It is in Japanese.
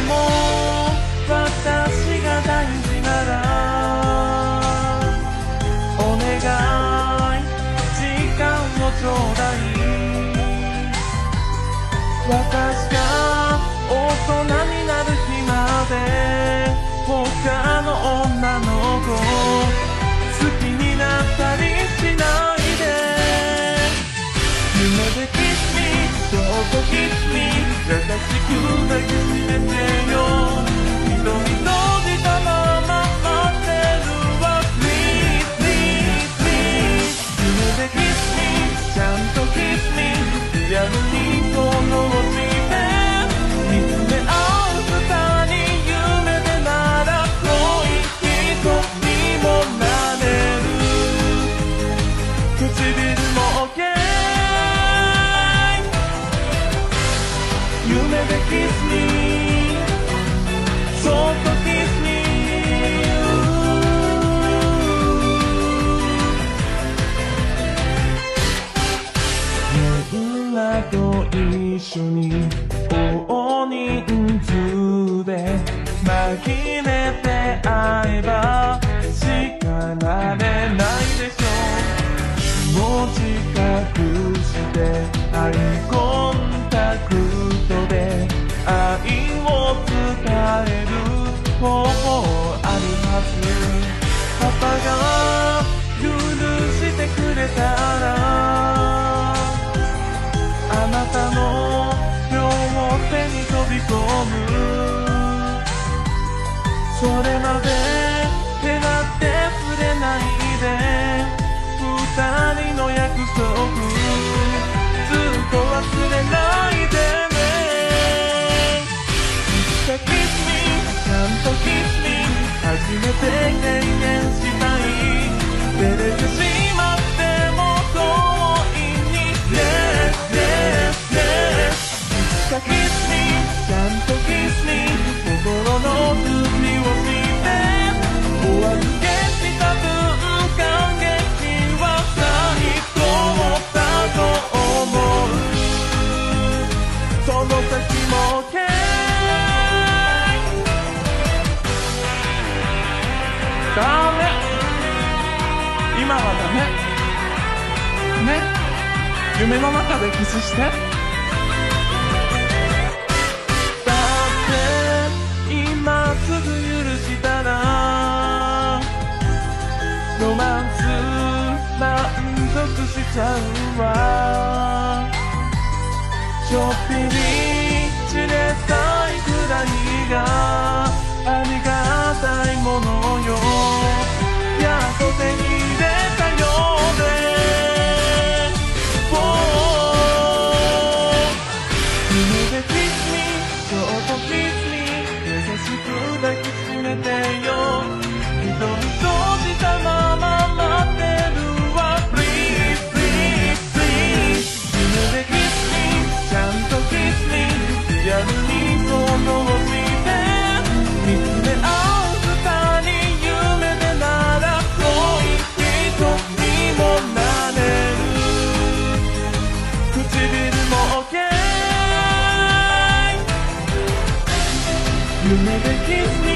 も私が大事ならお願い時間をちょうだい。私が大人になる日まで他の女の子好きになったりしないで。夢でキスミそっとキスミ優しく抱きしめてよ。一人のじたまま待ってるわ Please please please。 夢でキスミちゃんとキスミリアルにこの星で見つめ合う二人。夢でなら恋人にもなれる。唇も OK。 夢でキスミそっとキスミ。みんなと一緒に大人数で紛れて会えば叱られないでしょう。もう自覚してアイコンタクトで愛を伝える方法あるはず。パパが許してくれたらあなたの両手に飛び込む。それまで手がって触れないで二人の約束ずっと忘れないでね。いつかキスミちゃんとキスミ初めて経験したい。照れてしまっても遠いに Yes yes yes。 いつかキスミちゃんとキスミ心のふりをしてお預けした分感激は最高だと思う。その先も OK。 ダメ、今はダメね。夢の中でキスして。だって今すぐ許したらロマンス満足しちゃうわ。ちょっぴり散れたいくらいがありがたいものよ。やっと手に入れたようで夢でキスミそっとキスミ優しく抱きしめてよ。一人閉じたまま待ってるわ Please please please。 夢でキスミちゃんとキスミリアルに想像して見つめ合う二人。夢でなら恋人にもなれる。唇も OK。 夢でキスミ